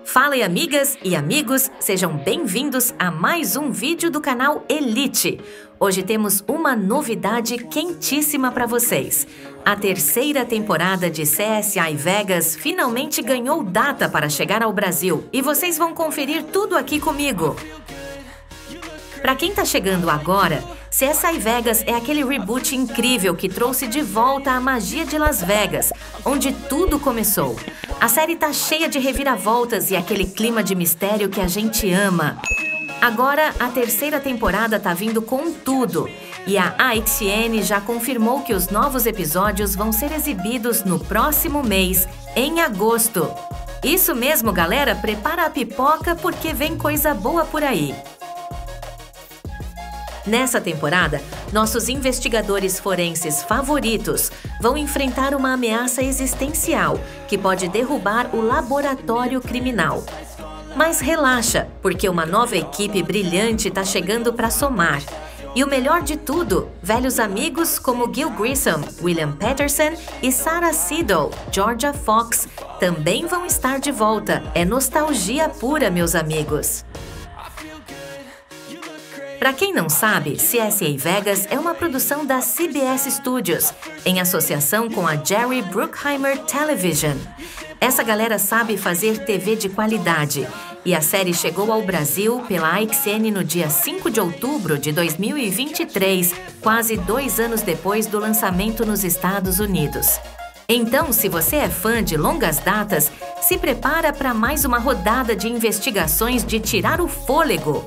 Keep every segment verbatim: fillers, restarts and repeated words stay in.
Fala aí, amigas e amigos, sejam bem-vindos a mais um vídeo do canal Elite. Hoje temos uma novidade quentíssima para vocês. A terceira temporada de C S I Vegas finalmente ganhou data para chegar ao Brasil e vocês vão conferir tudo aqui comigo. Para quem tá chegando agora, C S I Vegas é aquele reboot incrível que trouxe de volta a magia de Las Vegas, onde tudo começou. A série tá cheia de reviravoltas e aquele clima de mistério que a gente ama. Agora, a terceira temporada tá vindo com tudo. E a A X N já confirmou que os novos episódios vão ser exibidos no próximo mês, em agosto. Isso mesmo, galera, prepara a pipoca porque vem coisa boa por aí. Nessa temporada, nossos investigadores forenses favoritos vão enfrentar uma ameaça existencial que pode derrubar o laboratório criminal. Mas relaxa, porque uma nova equipe brilhante está chegando para somar. E o melhor de tudo, velhos amigos como Gil Grissom, William Peterson e Sarah Siddall, Georgia Fox, também vão estar de volta. É nostalgia pura, meus amigos. Para quem não sabe, C S I Vegas é uma produção da C B S Studios, em associação com a Jerry Bruckheimer Television. Essa galera sabe fazer T V de qualidade, e a série chegou ao Brasil pela A X N no dia cinco de outubro de dois mil e vinte e três, quase dois anos depois do lançamento nos Estados Unidos. Então, se você é fã de longas datas, se prepara para mais uma rodada de investigações de tirar o fôlego.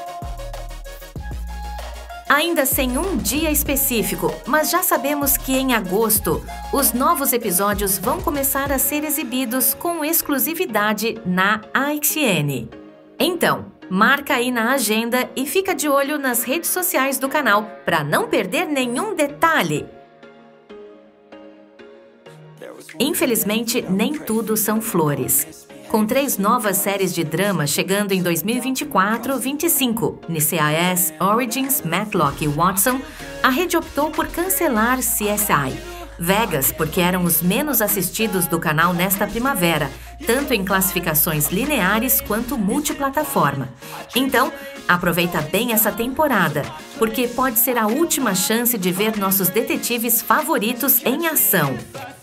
Ainda sem um dia específico, mas já sabemos que em agosto, os novos episódios vão começar a ser exibidos com exclusividade na A X N. Então, marca aí na agenda e fica de olho nas redes sociais do canal para não perder nenhum detalhe. Infelizmente, nem tudo são flores. Com três novas séries de drama chegando em dois mil e vinte e quatro, vinte e cinco, N C I S, Origins, Matlock e Watson, a rede optou por cancelar C S I Vegas porque eram os menos assistidos do canal nesta primavera, tanto em classificações lineares quanto multiplataforma. Então, aproveita bem essa temporada, porque pode ser a última chance de ver nossos detetives favoritos em ação.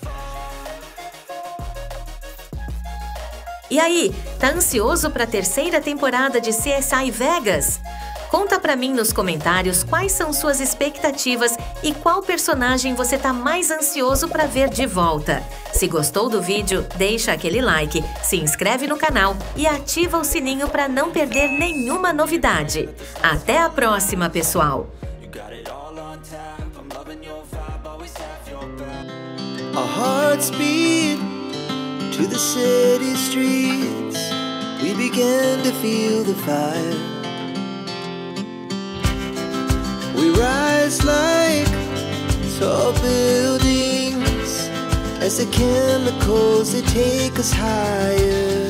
E aí, tá ansioso para a terceira temporada de C S I Vegas? Conta pra mim nos comentários quais são suas expectativas e qual personagem você tá mais ansioso para ver de volta. Se gostou do vídeo, deixa aquele like, se inscreve no canal e ativa o sininho para não perder nenhuma novidade. Até a próxima, pessoal! To the city streets, we began to feel the fire. We rise like tall buildings as the chemicals, they take us higher.